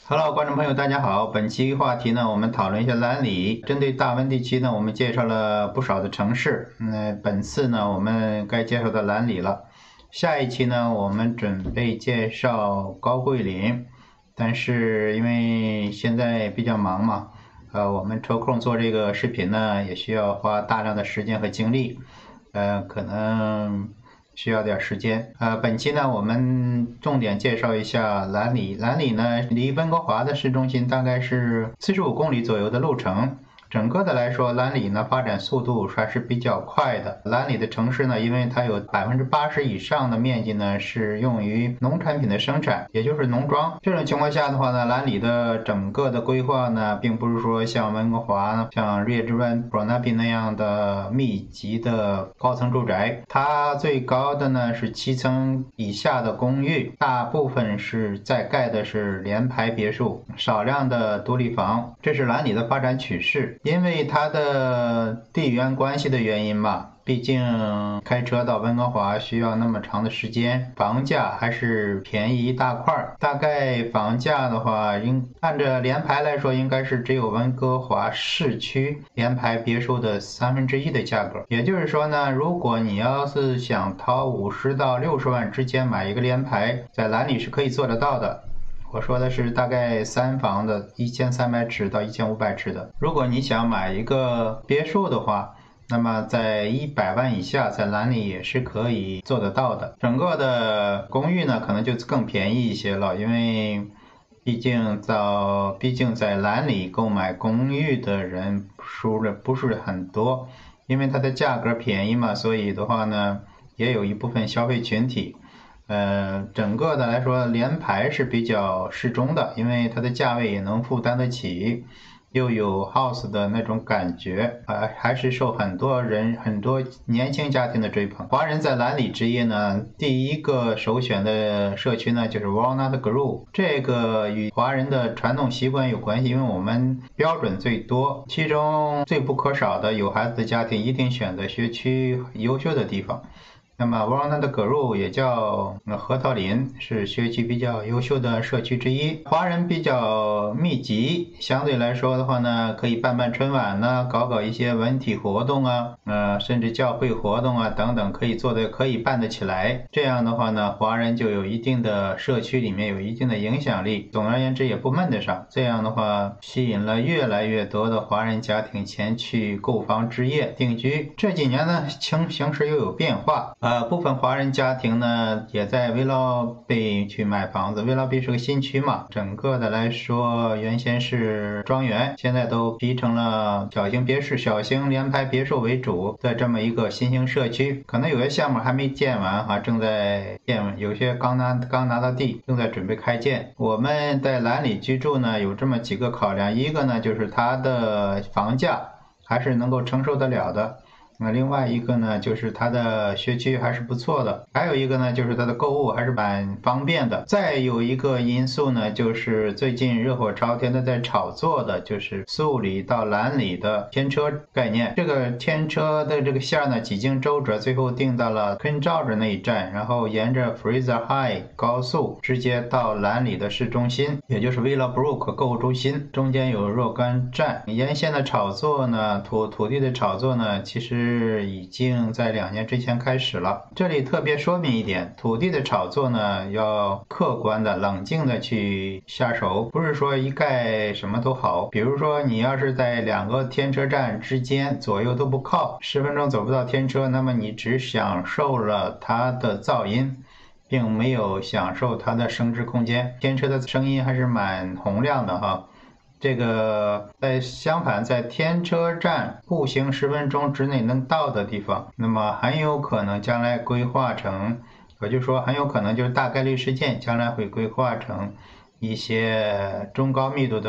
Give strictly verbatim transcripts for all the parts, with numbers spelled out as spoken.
Hello，观众朋友，大家好。本期话题呢，我们讨论一下兰里。针对大温地区呢，我们介绍了不少的城市。那本次呢，我们该介绍的兰里了。下一期呢，我们准备介绍高桂林，但是因为现在比较忙嘛，呃，我们抽空做这个视频呢，也需要花大量的时间和精力，呃，可能需要点时间。呃，本期呢，我们重点介绍一下兰里。兰里呢，离温哥华的市中心大概是四十五公里左右的路程。整个的来说，兰里呢发展速度还是比较快的。兰里的城市呢，因为它有百分之八十以上的面积呢是用于农产品的生产，也就是农庄。这种情况下的话呢，兰里的整个的规划呢，并不是说像温哥华、像日月之湾、Burnaby 那样的密集的高层住宅。它最高的呢是七层以下的公寓，大部分是在盖的是联排别墅，少量的独立房。这是兰里的发展趋势。因为它的地缘关系的原因吧，毕竟开车到温哥华需要那么长的时间，房价还是便宜一大块。大概房价的话，应按照联排来说，应该是只有温哥华市区联排别墅的三分之一的价格。也就是说呢，如果你要是想掏五十到六十万之间买一个联排，在兰里是可以做得到的。我说的是大概三房的一千三百尺到一千五百尺的。如果你想买一个别墅的话，那么在一百万以下，在兰里也是可以做得到的。整个的公寓呢，可能就更便宜一些了，因为毕竟到毕竟在兰里购买公寓的人数的不是很多，因为它的价格便宜嘛，所以的话呢，也有一部分消费群体。呃，整个的来说，联排是比较适中的，因为它的价位也能负担得起，又有 house 的那种感觉，呃，还是受很多人、很多年轻家庭的追捧。华人在兰里置业呢，第一个首选的社区呢就是 Walnut Grove， 这个与华人的传统习惯有关系，因为我们标准最多，其中最不可少的有孩子的家庭一定选择学区优秀的地方。那么 Walnut Grove 也叫核桃林，是学区比较优秀的社区之一，华人比较密集，相对来说的话呢，可以办办春晚呢，搞搞一些文体活动啊，呃，甚至教会活动啊等等，可以做的可以办得起来。这样的话呢，华人就有一定的社区里面有一定的影响力，总而言之也不闷得上。这样的话，吸引了越来越多的华人家庭前去购房置业定居。这几年呢，情形势又有变化。呃，部分华人家庭呢，也在威劳贝去买房子。威劳贝是个新区嘛，整个的来说，原先是庄园，现在都逼成了小型别墅、小型联排别墅为主的这么一个新型社区。可能有些项目还没建完哈，正在建，有些刚拿刚拿到地，正在准备开建。我们在兰里居住呢，有这么几个考量，一个呢就是它的房价还是能够承受得了的。那另外一个呢，就是它的学区还是不错的，还有一个呢，就是它的购物还是蛮方便的。再有一个因素呢，就是最近热火朝天的在炒作的，就是素里到兰里的天车概念。这个天车的这个线呢，几经周折，最后定到了 Queen George 那一站，然后沿着 Fraser High 高速直接到兰里的市中心，也就是 Willowbrook 购物中心，中间有若干站。沿线的炒作呢，土土地的炒作呢，其实是已经在两年之前开始了。这里特别说明一点，土地的炒作呢，要客观的、冷静的去下手，不是说一概什么都好。比如说，你要是在两个天车站之间左右都不靠，十分钟走不到天车，那么你只享受了它的噪音，并没有享受它的升值空间。天车的声音还是蛮洪亮的哈。这个在相反，在天车站步行十分钟之内能到的地方，那么很有可能将来规划成，我就说很有可能就是大概率事件，将来会规划成一些中高密度的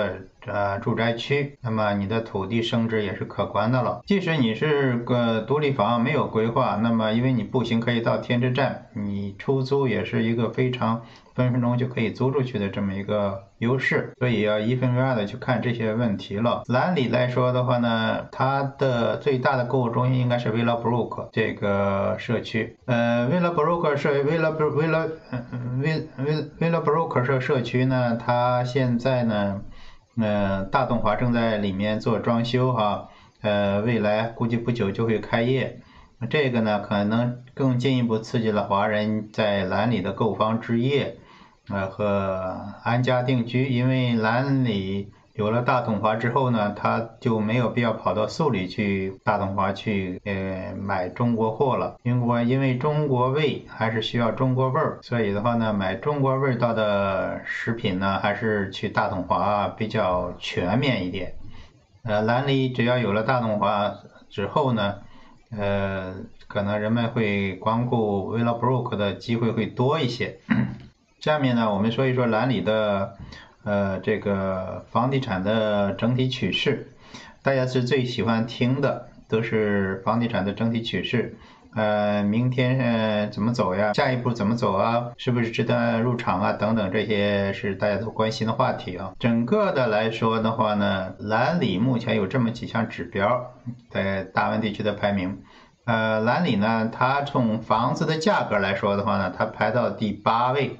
呃住宅区，那么你的土地升值也是可观的了。即使你是个独立房没有规划，那么因为你步行可以到天池站，你出租也是一个非常分分钟就可以租出去的这么一个优势，所以要一分为二的去看这些问题了。兰里来说的话呢，它的最大的购物中心应该是 Willowbrook 这个社区。呃 ，Willowbrook 社 Willow Willow Will Willowbrook 社社区呢，它现在呢，呃，大东华正在里面做装修哈，呃，未来估计不久就会开业。这个呢，可能更进一步刺激了华人在兰里的购房置业。呃，和安家定居，因为兰里有了大统华之后呢，他就没有必要跑到素里去大统华去呃买中国货了。因为因为中国味还是需要中国味儿，所以的话呢，买中国味道的食品呢，还是去大统华比较全面一点。呃，兰里只要有了大统华之后呢，呃，可能人们会光顾 Willowbrook 的机会会多一些。下面呢，我们说一说兰里的，呃，这个房地产的整体趋势。大家是最喜欢听的，都是房地产的整体趋势。呃，明天呃怎么走呀？下一步怎么走啊？是不是值得入场啊？等等，这些是大家都关心的话题啊。整个的来说的话呢，兰里目前有这么几项指标在大温地区的排名。呃，兰里呢，它从房子的价格来说的话呢，它排到第八位。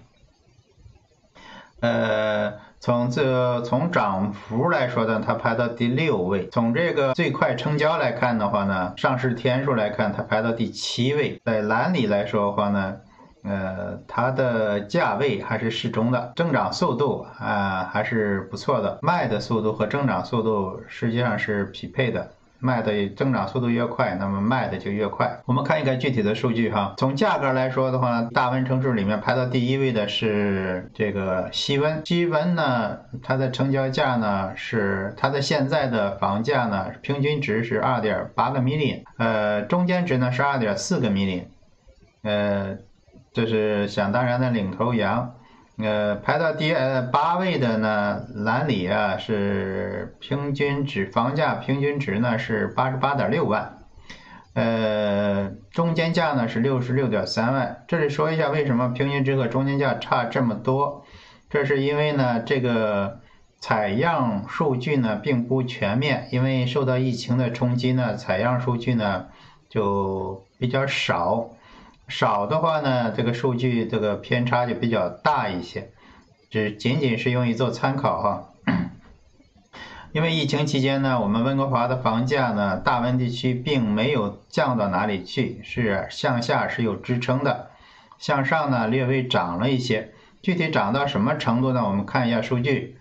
呃，从这从涨幅来说呢，它排到第六位。从这个最快成交来看的话呢，上市天数来看，它排到第七位。在兰里来说的话呢，呃，它的价位还是适中的，增长速度啊、呃、还是不错的，卖的速度和增长速度实际上是匹配的。卖的增长速度越快，那么卖的就越快。我们看一看具体的数据哈。从价格来说的话，大温城市里面排到第一位的是这个西温。西温呢，它的成交价呢是它的现在的房价呢，平均值是 二点八个 million， 呃，中间值呢是 二点四个 million， 呃，这是想当然的领头羊。呃，排到第呃八位的呢，兰里啊是平均值房价平均值呢是八十八点六万，呃，中间价呢是六十六点三万。这里说一下为什么平均值和中间价差这么多，这是因为呢这个采样数据呢并不全面，因为受到疫情的冲击呢，采样数据呢就比较少。少的话呢，这个数据这个偏差就比较大一些，只仅仅是用于做参考哈。因为疫情期间呢，我们温哥华的房价呢，大温地区并没有降到哪里去，是向下是有支撑的，向上呢略微涨了一些。具体涨到什么程度呢？我们看一下数据。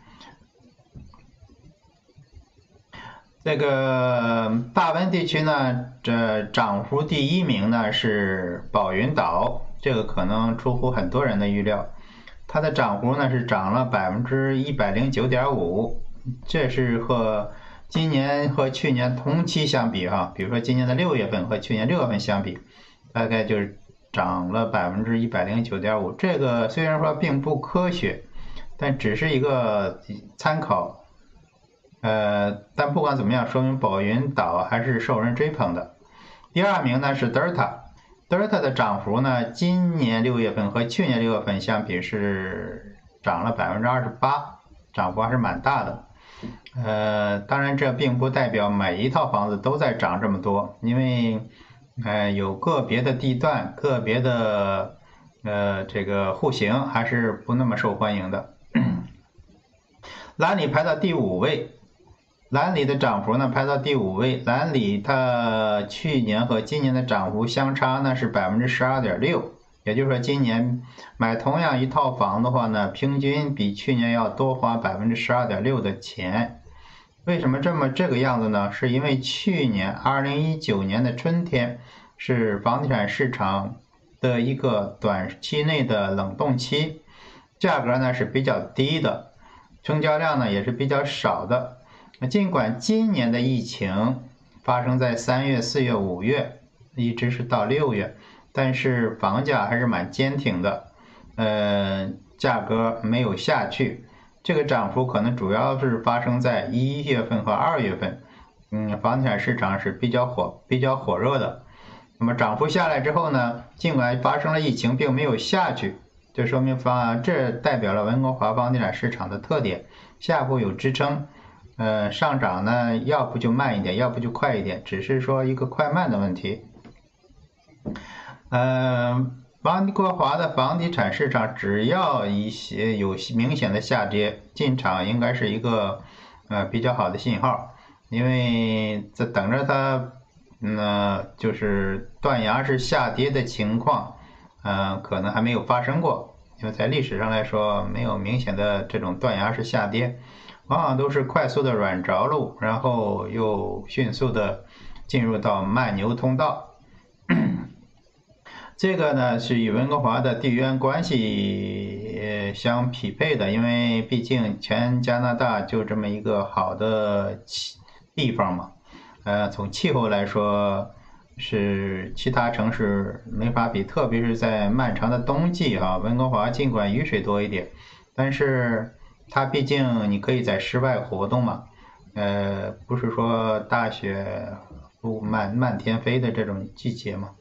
这个大温地区呢，这涨幅第一名呢是宝云岛，这个可能出乎很多人的预料，它的涨幅呢是涨了百分之一百零九点五，这是和今年和去年同期相比哈，比如说今年的六月份和去年六月份相比，大概就是涨了百分之一百零九点五。这个虽然说并不科学，但只是一个参考。呃，但不管怎么样，说明宝云岛还是受人追捧的。第二名呢是德尔塔，德尔塔的涨幅呢，今年六月份和去年六月份相比是涨了百分之二十八，涨幅还是蛮大的。呃，当然这并不代表每一套房子都在涨这么多，因为呃有个别的地段、个别的呃这个户型还是不那么受欢迎的。兰里排到第五位。兰里的涨幅呢排到第五位，兰里它去年和今年的涨幅相差呢是 百分之十二点六， 也就是说今年买同样一套房的话呢，平均比去年要多花 百分之十二点六 的钱。为什么这么这个样子呢？是因为去年二零一九年的春天是房地产市场的一个短期内的冷冻期，价格呢是比较低的，成交量呢也是比较少的。尽管今年的疫情发生在三月、四月、五月，一直是到六月，但是房价还是蛮坚挺的，呃，价格没有下去， 这个涨幅可能主要是发生在一月份和二月份，嗯，房地产市场是比较火、比较火热的。那么涨幅下来之后呢，尽管发生了疫情，并没有下去，这说明房这代表了温哥华房地产市场的特点，下部有支撑，呃，上涨呢要不就慢一点，要不就快一点，只是说一个快慢的问题。呃，温哥华的房地产市场只要一些有明显的下跌，进场应该是一个呃比较好的信号，因为在等着它。那就是断崖式下跌的情况，呃，可能还没有发生过，因为在历史上来说，没有明显的这种断崖式下跌，往往都是快速的软着陆，然后又迅速的进入到慢牛通道。这个呢是与温哥华的地缘关系呃相匹配的，因为毕竟全加拿大就这么一个好的地方嘛。呃，从气候来说，是其他城市没法比，特别是在漫长的冬季啊，温哥华尽管雨水多一点，但是它毕竟你可以在室外活动嘛，呃，不是说大雪不漫漫天飞的这种季节嘛。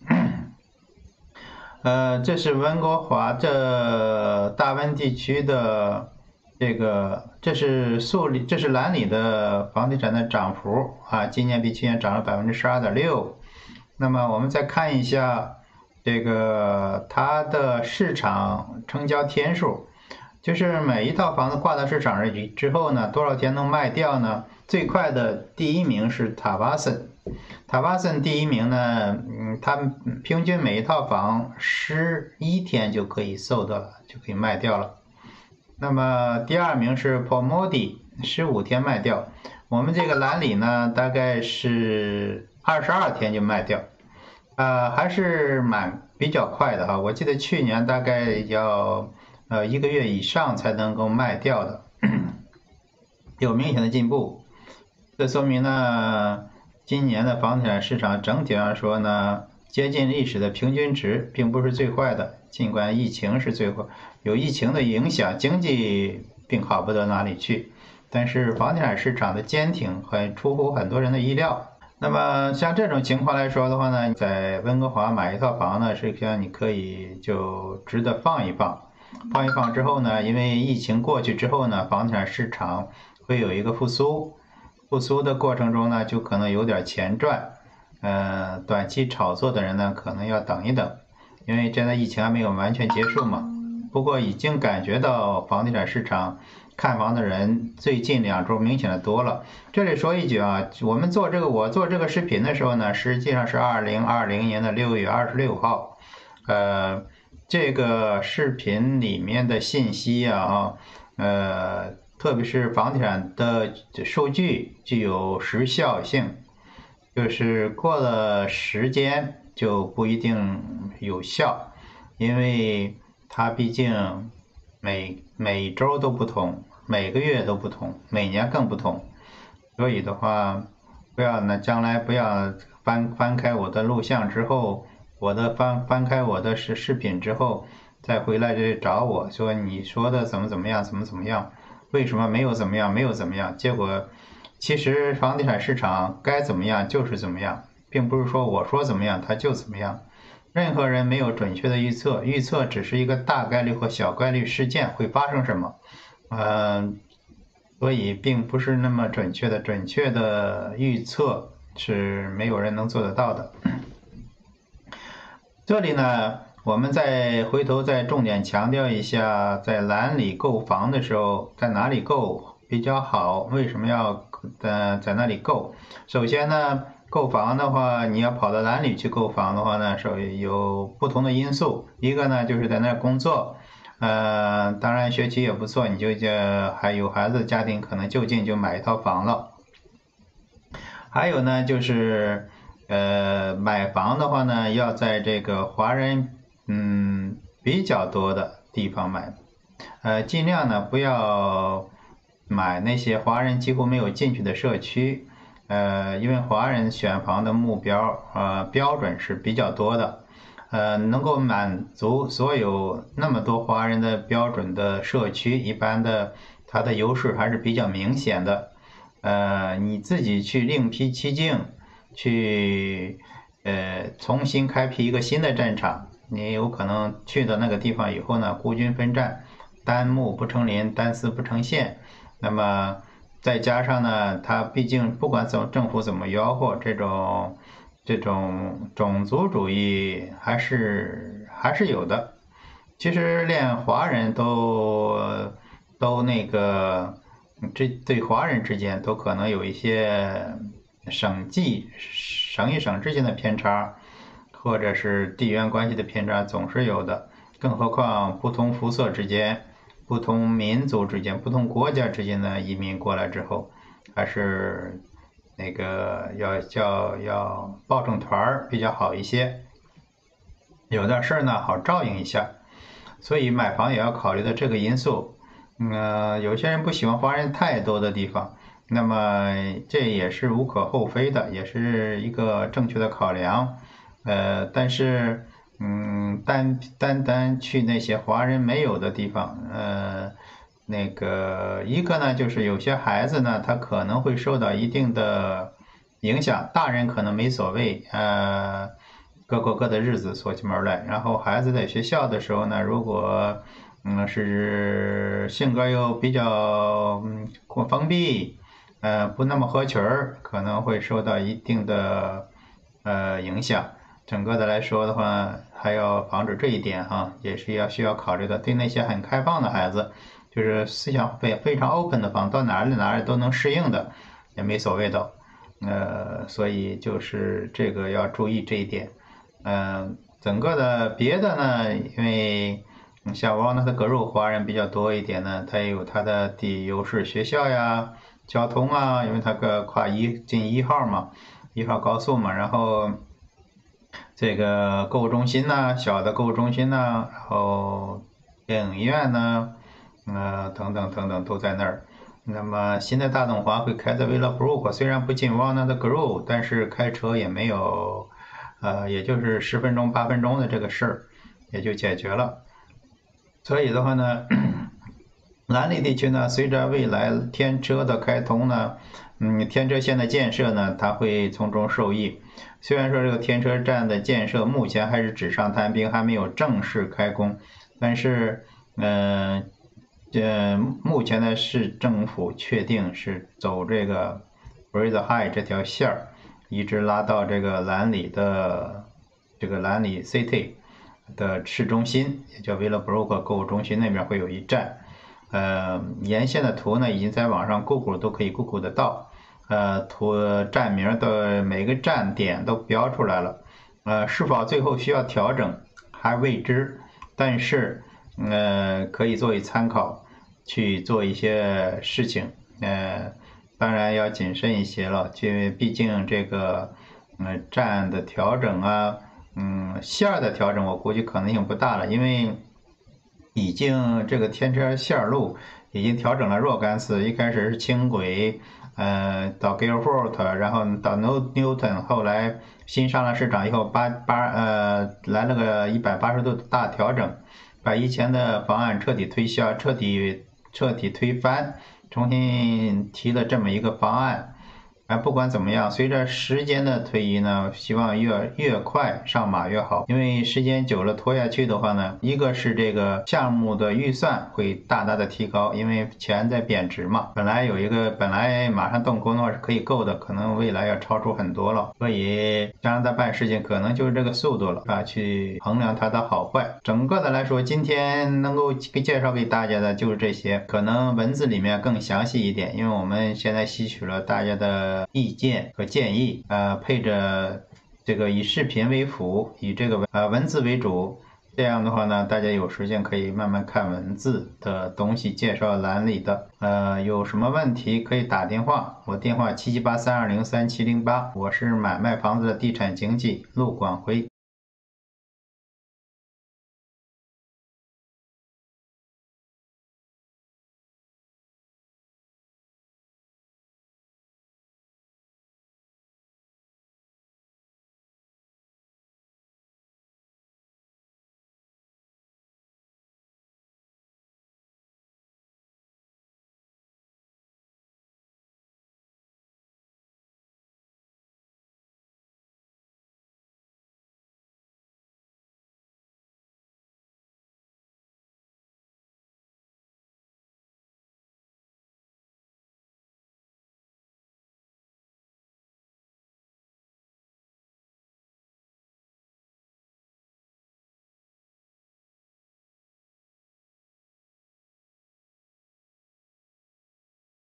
呃，这是温哥华这大温地区的。这个这是素里，这是兰里的房地产的涨幅啊，今年比去年涨了百分之十二点六。那么我们再看一下这个它的市场成交天数，就是每一套房子挂到市场上之后呢，多少天能卖掉呢？最快的第一名是塔瓦森，塔瓦森第一名呢，嗯，它平均每一套房十一天就可以售的了，就可以卖掉了。那么第二名是 Pomodi， 十五天卖掉。我们这个兰里呢，大概是二十二天就卖掉，呃，还是蛮比较快的哈。我记得去年大概要呃一个月以上才能够卖掉的，有明显的进步。这说明呢，今年的房地产市场整体上说呢，接近历史的平均值，并不是最坏的。尽管疫情是最坏，有疫情的影响，经济并好不到哪里去，但是房地产市场的坚挺很出乎很多人的意料。那么像这种情况来说的话呢，在温哥华买一套房呢，实际上你可以就值得放一放，放一放之后呢，因为疫情过去之后呢，房地产市场会有一个复苏，复苏的过程中呢，就可能有点钱赚，呃，短期炒作的人呢，可能要等一等。因为现在疫情还没有完全结束嘛，不过已经感觉到房地产市场看房的人最近两周明显的多了。这里说一句啊，我们做这个我做这个视频的时候呢，实际上是二零二零年的六月二十六号，呃，这个视频里面的信息啊，呃，特别是房地产的数据具有时效性，就是过了时间就不一定有效，因为它毕竟每每周都不同，每个月都不同，每年更不同，所以的话，不要呢，将来不要翻翻开我的录像之后，我的翻翻开我的视视频之后，再回来就找我说你说的怎么怎么样，怎么怎么样，为什么没有怎么样，没有怎么样，结果其实房地产市场该怎么样就是怎么样。并不是说我说怎么样它就怎么样，任何人没有准确的预测，预测只是一个大概率和小概率事件会发生什么，呃，所以并不是那么准确的，准确的预测是没有人能做得到的。这里呢，我们再回头再重点强调一下，在兰里购房的时候，在哪里购比较好？为什么要呃在那里购？首先呢，购房的话，你要跑到兰里去购房的话呢，是有不同的因素。一个呢，就是在那儿工作，呃，当然学习也不错，你就就还有孩子家庭，可能就近就买一套房了。还有呢，就是呃，买房的话呢，要在这个华人嗯比较多的地方买，呃，尽量呢不要买那些华人几乎没有进去的社区。呃，因为华人选房的目标呃标准是比较多的，呃，能够满足所有那么多华人的标准的社区，一般的它的优势还是比较明显的。呃，你自己去另辟蹊径，去呃重新开辟一个新的战场，你有可能去到那个地方以后呢，孤军奋战，单木不成林，单丝不成线。那么再加上呢，它毕竟不管怎么政府怎么吆喝，这种这种种族主义还是还是有的。其实连华人都都那个，这对华人之间都可能有一些省际省与省之间的偏差，或者是地缘关系的偏差总是有的，更何况不同肤色之间、不同民族之间、不同国家之间的移民过来之后，还是那个要叫要抱成团儿比较好一些，有点事儿呢好照应一下，所以买房也要考虑到这个因素。嗯，有些人不喜欢华人太多的地方，那么这也是无可厚非的，也是一个正确的考量。呃，但是，嗯，单单单去那些华人没有的地方，呃，那个一个呢，就是有些孩子呢，他可能会受到一定的影响，大人可能没所谓，呃，各过各的日子，锁起门来。然后孩子在学校的时候呢，如果嗯是性格又比较嗯封闭，呃，不那么合群儿，可能会受到一定的呃影响。整个的来说的话，还要防止这一点哈，也是要需要考虑的。对那些很开放的孩子，就是思想非非常 open 的房，到哪里哪里都能适应的，也没所谓的。呃，所以就是这个要注意这一点。嗯、呃，整个的别的呢，因为像沃纳特格鲁华人比较多一点呢，它也有它的地优势，学校呀、交通啊，因为它个跨一进一号嘛，一号高速嘛，然后。这个购物中心呢，小的购物中心呢，然后电影院呢，呃，等等等等都在那儿。那么新的大统华会开在 Willowbrook，虽然不进 Walnut Grove，但是开车也没有，呃，也就是十分钟八分钟的这个事儿，也就解决了。所以的话呢，兰里地区呢，随着未来天车的开通呢，嗯，天车线的建设呢，它会从中受益。虽然说这个天车站的建设目前还是纸上谈兵，还没有正式开工，但是，嗯、呃，呃，目前的市政府确定是走这个 Bridge High 这条线儿，一直拉到这个兰里的这个兰里 City 的市中心，也叫 Willowbrook 购物中心那边会有一站。呃，沿线的图呢，已经在网上 Google 都可以 Google 得到。呃，图站名的每个站点都标出来了，呃，是否最后需要调整还未知，但是呃可以作为参考去做一些事情，呃，当然要谨慎一些了，因为毕竟这个呃站的调整啊，嗯，线的调整我估计可能性不大了，因为已经这个天车线路已经调整了若干次，一开始是轻轨。呃，到 Guilford， 然后到 Newton， 后来新上了市场以后，八八呃来了个一百八十度大调整，把以前的方案彻底推销，彻底彻底推翻，重新提了这么一个方案。啊，不管怎么样，随着时间的推移呢，希望越越快上马越好。因为时间久了拖下去的话呢，一个是这个项目的预算会大大的提高，因为钱在贬值嘛。本来有一个本来马上动工的话是可以够的，可能未来要超出很多了。所以加拿大办事情可能就是这个速度了啊，去衡量它的好坏。整个的来说，今天能够介绍给大家的就是这些，可能文字里面更详细一点，因为我们现在吸取了大家的意见和建议，呃，配着这个以视频为辅，以这个呃文字为主，这样的话呢，大家有时间可以慢慢看文字的东西，介绍栏里的，呃，有什么问题可以打电话，我电话七七八三二零三七零八，我是买卖房子的地产经纪陆广辉。